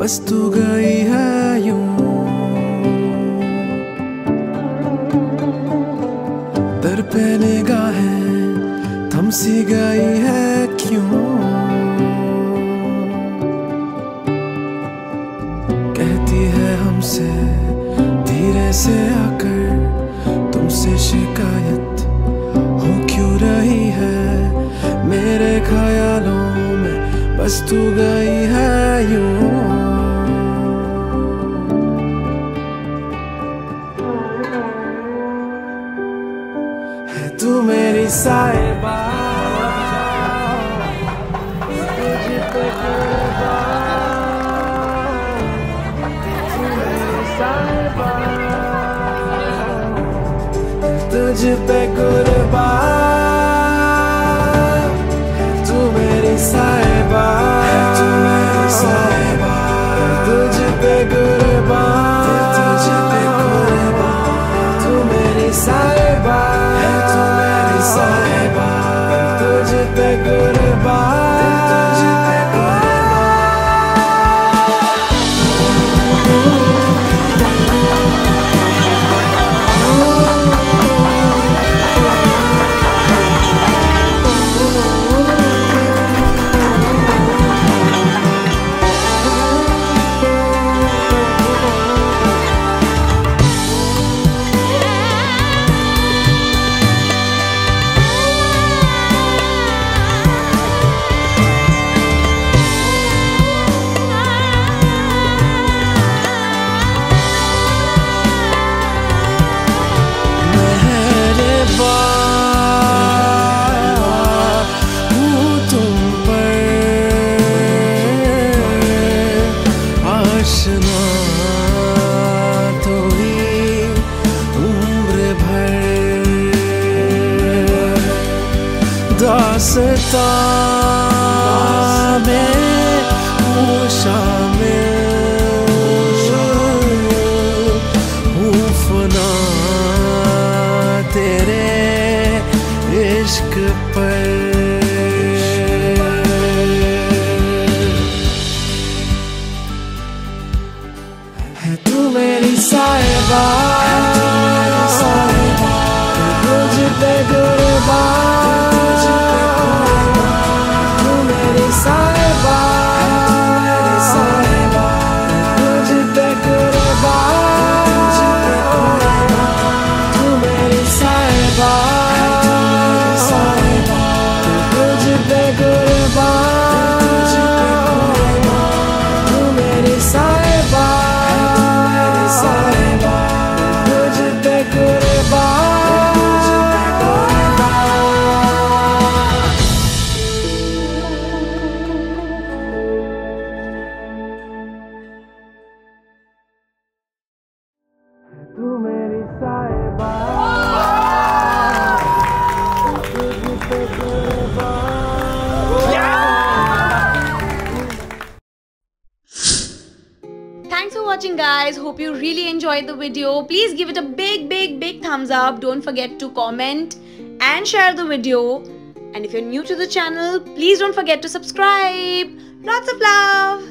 बस तू गई है यूं। दर पे निगाहें थम सी गई है क्यों। कहती है हमसे धीरे से आकर तुमसे शिकायत हो क्यों रही है। मेरे ख्यालों में बस तू गई है यूं। है तू मेरी साहिबा, तुझ पे तुझ पे कुर्बान, तू मेरी साहिबा, तू मेरी साहिबा, तुझ पे कुर्बान, तुझ पे कुर्बान, तू मेरी साहिबा, तू मेरी साहिबा, तुझ पे कुर्बान, तुझ पे दास्तां में हूँ शामिल, हूँ फना तेरे इश्क पर। है तू मेरी साहिबा, तुझ पे कुर्बान, तू मेरी साहिबा, तुझ पे कुर्बान, तू मेरी साहिबा, तुझ पे कुर्बान, तू मेरी साहिबा, तुझ पे कुर्बान। तू मेरी साहिबा, तुझ पे कुर्बान। Thanks for watching guys. Hope you really enjoyed the video. Please give it a big thumbs up. Don't forget to comment and share the video. And if you're new to the channel, please don't forget to subscribe. Lots of love.